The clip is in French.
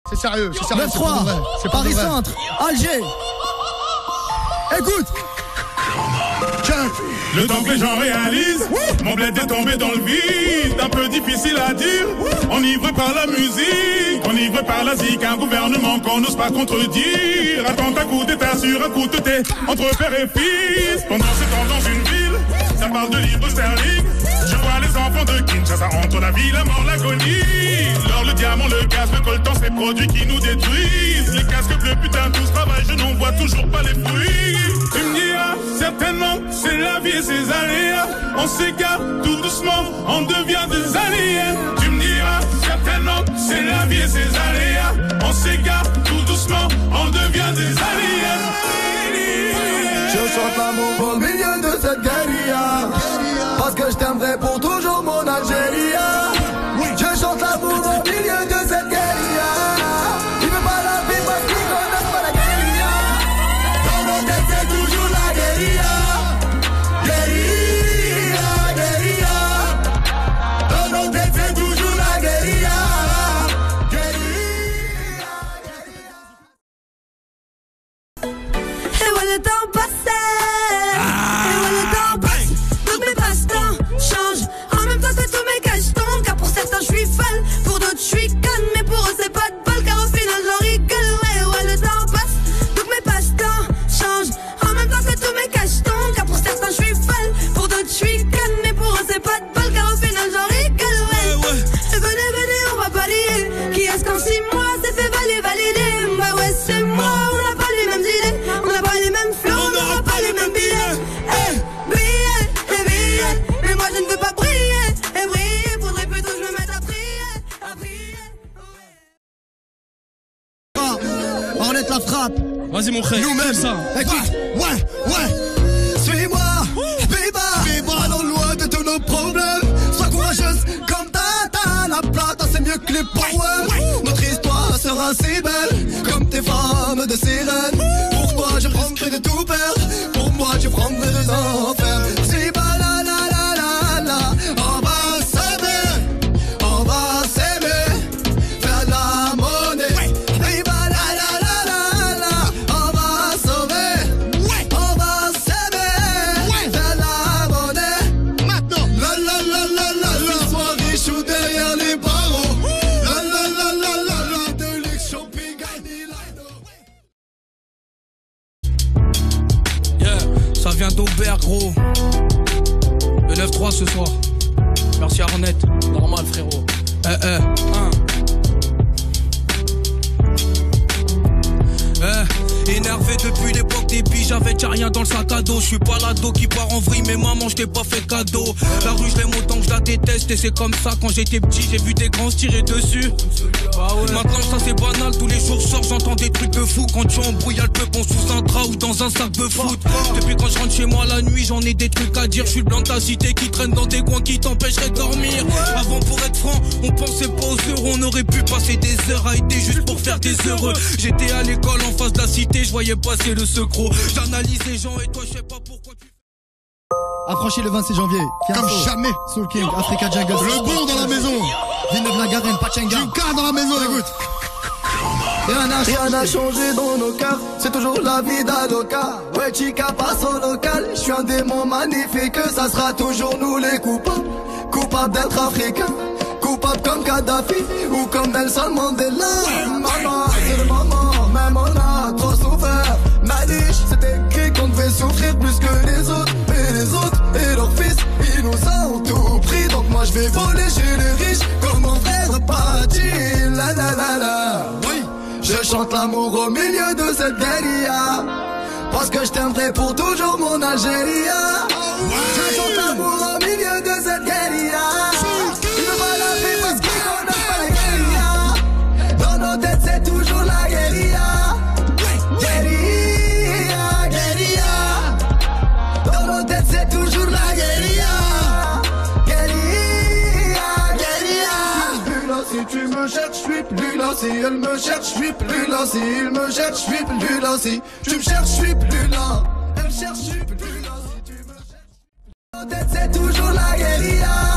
C'est sérieux, c'est sérieux. 9-3, c'est pas Paris vrai. Centre, Alger. Écoute. Tiens. Le temps que les gens réalisent, mon bled est tombé dans le vide, un peu difficile à dire, enivré par la musique, enivré par la zik, un gouvernement qu'on n'ose pas contredire, attends un coup d'état sur un coup de thé, entre père et fils, pendant ce temps dans une ville, ça parle de livres sterling, je vois les enfants de Kinshasa entre la vie, la mort, l'agonie, l'or, le diamant, le gaz, le coltan, ces produits qui nous détruisent, les casques bleus, putain, tout ce travail, je n'en vois toujours pas les fruits, tu me diras, certainement, c'est la vie et ses aléas, on s'égare tout doucement, on devient des aliens. Tu me diras, certainement, c'est la vie et ses aléas, on s'égare tout doucement, on devient des aliens. Je chante l'amour au milieu de cette guérilla, parce que je t'aimerai pour toujours mon Algérie. Je chante l'amour au milieu de cette guérilla, il veut pas la vie parce qu'il connaît pas la guérilla. Dans nos têtes c'est toujours la guérilla. La frappe. Vas-y mon frère, nous-mêmes ça. Écoute, ouais. Suis-moi, Biba, allons loin de tous nos problèmes. Sois courageuse comme Tata, la plata c'est mieux que les poèmes. Notre histoire sera si belle, comme tes femmes de sirène. Pour toi je risquerai de tout perdre, pour moi je prendrai des enfers. Si bas la la la la la, on va s'aimer, on va s'aimer, faire de la monnaie. Ça vient d'Aubert, gros. Le 9-3 ce soir. Merci Arnett. Normal, frérot. Énervé depuis l'époque des piges, j'avais déjà rien dans le sac à dos. Je suis pas l'ado qui part en vrille, mais maman, je t'ai pas fait cadeau. La rue, je l'aime autant que je la déteste. Et c'est comme ça, quand j'étais petit, j'ai vu des grands se tirer dessus. Maintenant, ça c'est banal. Tous les jours, je sors, j'entends des trucs de fou. Quand tu embrouilles, y'a le peu bon sous un drap ou dans un sac de foot. Depuis quand je rentre chez moi la nuit, j'en ai des trucs à dire. Je suis le blanc de ta cité qui traîne dans des coins qui t'empêcheraient de dormir. Avant, pour être franc, on pensait pas aux euros. On aurait pu passer des heures à aider juste pour faire des heureux. J'étais à l'école en face de la cité, je voyais passer le secro. J'analyse les gens et toi je sais pas pourquoi tu... Affranchi le 26 janvier. Comme jamais. Soul King, Africa Jungle. Le bon dans la maison. Villeneuve-la-Garenne, Pachenga. Juka dans la maison, écoute. Rien n'a changé dans nos cœurs, c'est toujours la vie d'Aloca. Ouais, Chica passe au local, je suis un démon magnifique, ça sera toujours nous les coupables. Coupables d'être africains, coupables comme Kadhafi ou comme Nelson Mandela. Maman, c'est le moment, même on a trop souffert. Malice, c'était écrit qu'on devait souffrir plus que les autres. Et les autres, et leurs fils, ils nous ont tout pris. Donc moi je vais voler chez les riches, comme mon frère Paty. La la la la. Oui. Je chante l'amour au milieu de cette guérilla, parce que je t'aimerai pour toujours mon Algérie. Je chante l'amour au milieu de cette guérilla. Il veut pas la vie parce qu'il connaît pas la guérilla. Dans nos têtes c'est toujours la guérilla. Guérilla, guérilla. Dans nos têtes c'est toujours la guérilla. Si tu me cherches, je suis plus là. Si elle me cherche, je suis plus là. Si il me cherche, je suis plus là. Si tu me cherches, je suis plus là. Elle cherche, je suis plus là. Si tu me cherches, c'est toujours la guérilla.